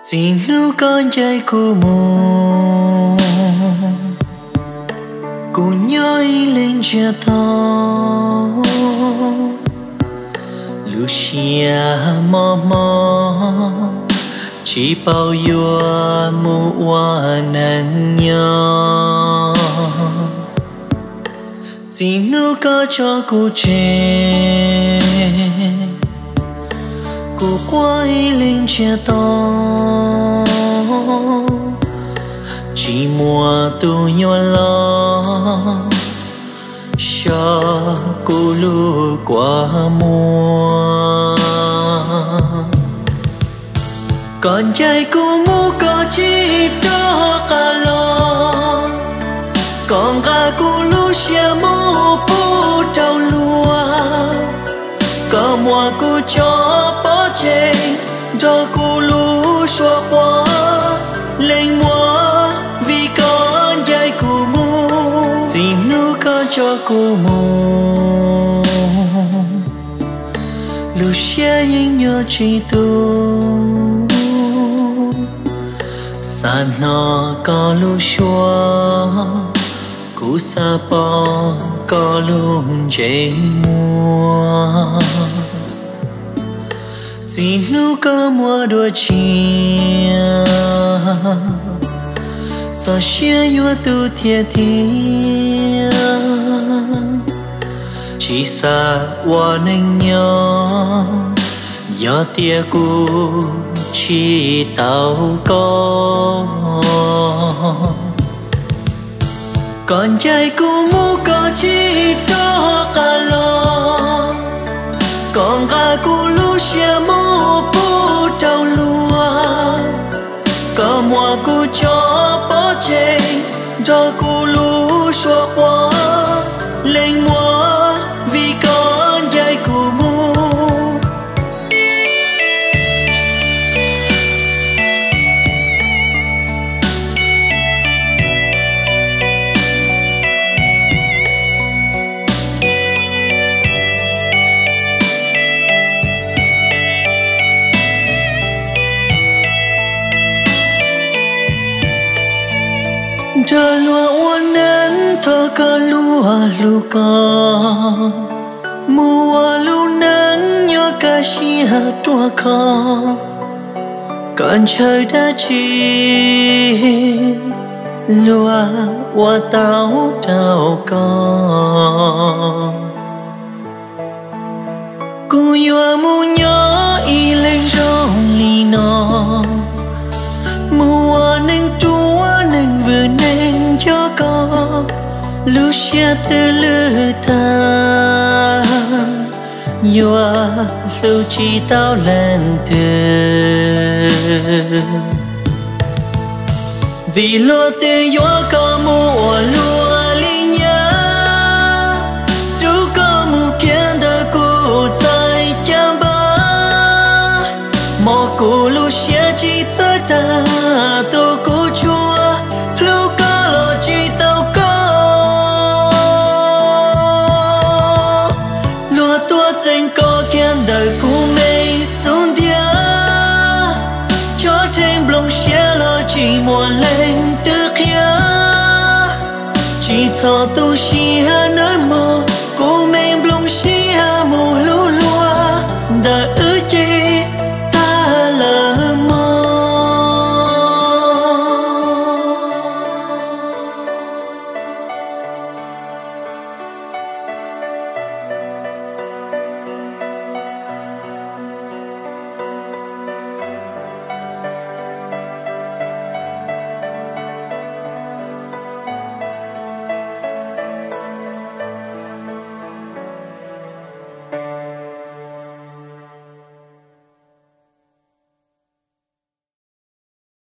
chỉ nu con trai của mồ cùng nhói lên chia to Lucia mò mò chỉ bao yêu mu hoa nắng nhỏ chỉ nu có cho cô trẻ cô quay lên chia to chỉ mùa tu nhỏ lo cho cô lu qua mùa con trai cô mu có chỉ đó cả lo con gà cô lu xia mu bu trâu lúa có mùa cô cho bỏ chê cho cô lu xóa qua lên mùa vì con trai cô mu chỉ nu có cho cô mu lu xia nhưng nhớ chỉ tu sa nó có lu xóa cú sa po có lu dễ mua chỉ nu có mùa đua chia cho xia nhua tu thiệt thiệt chỉ xa hoa nâng nhỏ gió tia cu chỉ tao có con trai cô mu có chỉ đó cả lo con gà cô lu xia mu bu trâu lúa có mùa cô cho bỏ chê cho cô lu xóa qua lên mùa vì con trai cô mu Trời lúa uốn nắng thơ ca lúa lúa ca mùa lúa nắng nhớ ca xia tua ca con trời đã chỉ lúa hoa táo trao con cô yêu mu nhớ y lên rong lì non mùa nắng chúa nắng vừa nắng cho con Lucia từ lư ta nhua lưu chi tao lên từ vì lo từ gió có mùa lúa li nhá chú có mù kiến đời cô tại chăm ba một cô Lucia chỉ tại ta tô cô chúa lúc có lo chỉ tao có lúa tua trên có kiến đời cô mê xuống dia cho trên blong xia lo chỉ mùa lên từ kia chỉ cho tu xia nơi